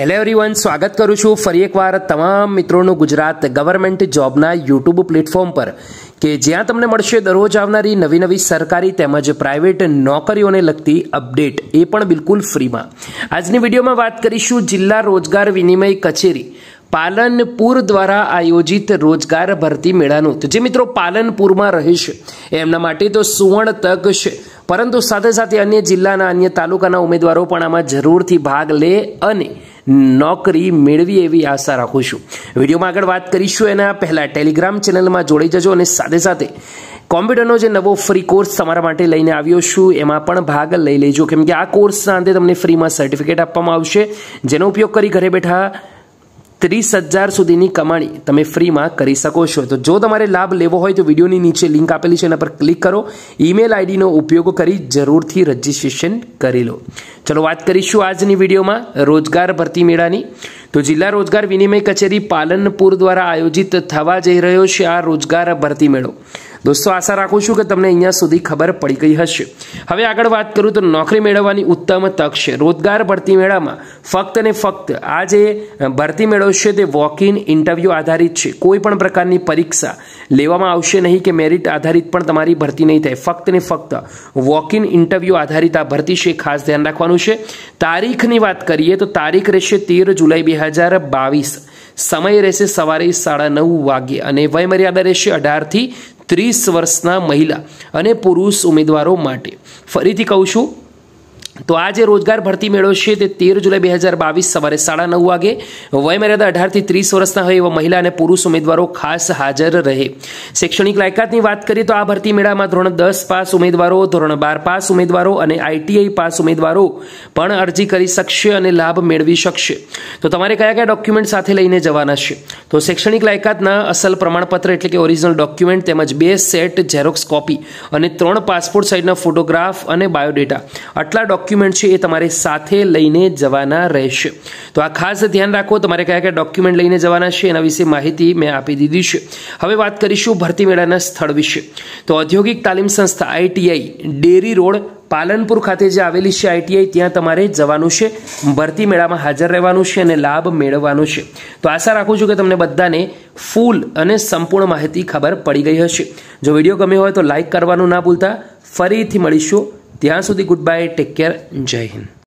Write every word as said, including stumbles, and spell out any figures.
Hello everyone, સ્વાગત કરું છું ફરી એકવાર તમામ મિત્રોનું ગુજરાત ગવર્મેન્ટ જોબના યુટ્યુબ પ્લેટફોર્મ પર કે જ્યાં તમને મળશે દરરોજ આવનારી નવી નવી સરકારી તેમજ પ્રાઇવેટ નોકરીઓને લગતી અપડેટ, એ પણ બિલકુલ ફ્રીમાં। આજની વિડીયોમાં વાત કરીશું જિલ્લા રોજગાર વિનિમય કચેરી પાલનપુર દ્વારા આયોજિત રોજગાર ભરતી મેળાનું। તો જે મિત્રો પાલનપુરમાં રહે છે એમના માટે તો સુવર્ણ તક છે, પરંતુ સાથે સાથે અન્ય જિલ્લાના અન્ય તાલુકાના ઉમેદવારો પણ આમાં જરૂરથી ભાગ લે અને નોકરી મેળવી એવી આશા રાખું છું। વિડીયોમાં આગળ વાત કરીશું એના પહેલાં ટેલિગ્રામ ચેનલમાં જોડાઈ જજો અને સાથે સાથે કોમ્પ્યુટરનો જે નવો ફ્રી કોર્સ તમારા માટે લઈને આવ્યો છું એમાં પણ ભાગ લઈ લેજો, કેમ કે આ કોર્સના અંતે તમને ફ્રીમાં સર્ટિફિકેટ આપવામાં આવશે, જેનો ઉપયોગ કરી ઘરે બેઠા ત્રીસ હજાર સુધીની કમાણી તમે ફ્રીમાં કરી શકો છો। તો જો તમારે લાભ લેવો હોય તો વિડીયોની નીચે લિંક આપેલી છે, એના પર ક્લિક કરો, ઈમેલ આઈડીનો ઉપયોગ કરી જરૂરથી રજીસ્ટ્રેશન કરી લો। ચલો વાત કરીશું આજની વિડીયોમાં રોજગાર ભરતી મેળાની। તો જિલ્લા રોજગાર વિનિમય કચેરી પાલનપુર દ્વારા આયોજિત થવા જઈ રહ્યો છે આ રોજગાર ભરતી મેળો। દોસ્તો આશા રાખું છું કે તમને અહીંયા સુધી ખબર પડી ગઈ હશે। હવે આગળ વાત કરું તો નોકરી મેળવવાની ઉત્તમ તક છે। રોજગાર ભરતી મેળામાં ફક્ત ને ફક્ત આ જે ભરતી મેળો છે તે વોક ઇન ઇન્ટરવ્યૂ આધારિત છે। કોઈ પણ પ્રકારની પરીક્ષા લેવામાં આવશે નહીં કે મેરિટ આધારિત પણ તમારી ભરતી નહીં થાય, ફક્ત ને ફક્ત વોક ઇન ઇન્ટરવ્યૂ આધારિત આ ભરતી છે, ખાસ ધ્યાન રાખવાનું છે। તારીખની વાત કરીએ તો તારીખ રહેશે તેર જુલાઈ બે હજાર બાવીસ, સમય રહેશે સવારે સાડા નવ વાગ્યે અને વયમર્યાદા રહેશે અઢારથી ત્રીસ વર્ષના મહિલા અને પુરુષ ઉમેદવારો માટે। ફરીથી કહું છું તો આ જે રોજગાર ભરતી મેળો છે તે તેર જુલાઈ બે હજાર બાવીસ સવારે સાડા નવ વાગે, વયમર્યાદા અઢારથી ત્રીસ વર્ષના હોય એવા મહિલા અને પુરુષ ઉમેદવારો ખાસ હાજર રહે। શૈક્ષણિક લાયકાતની વાત કરીએ તો આ ભરતી મેળામાં ધોરણ દસ પાસ ઉમેદવારો, ધોરણ બાર પાસ ઉમેદવારો અને આઈટીઆઈ પાસ ઉમેદવારો પણ અરજી કરી શકશે અને લાભ મેળવી શકશે। તો તમારે કયા કયા ડોક્યુમેન્ટ સાથે લઈને જવાના છે? તો શૈક્ષણિક લાયકાતના અસલ પ્રમાણપત્ર એટલે કે ઓરિજિનલ ડોક્યુમેન્ટ તેમજ બે સેટ ઝેરોક્સ કોપી અને ત્રણ પાસપોર્ટ સાઇઝના ફોટોગ્રાફ અને બાયોડેટા, આટલા ડોક્યુમેન્ટ છે એ તમારે સાથે લઈને જવાના રહેશે। તો આ ખાસ ધ્યાન રાખો, તમારે કયા કયા ડોક્યુમેન્ટ લઈને જવાના છે એના વિશે માહિતી મેં આપી દીધી છે। હવે વાત કરીશું ભરતી મેળાના સ્થળ વિશે। તો ઔદ્યોગિક તાલીમ સંસ્થા આઈટીઆઈ ડેરી રોડ પાલનપુર ખાતે જે આવેલી છે આઈટીઆઈ, ત્યાં તમારે જવાનું છે, ભરતી મેળામાં હાજર રહેવાનું છે અને લાભ મેળવવાનો છે। તો આશા રાખું છું કે તમને બધાને ફૂલ અને સંપૂર્ણ માહિતી ખબર પડી ગઈ હશે। જો વિડીયો ગમ્યો હોય તો લાઈક કરવાનું ના ભૂલતા। ફરીથી મળીશું, ત્યાં સુધી ગુડ બાય, ટેક કેર, જય હિન્દ।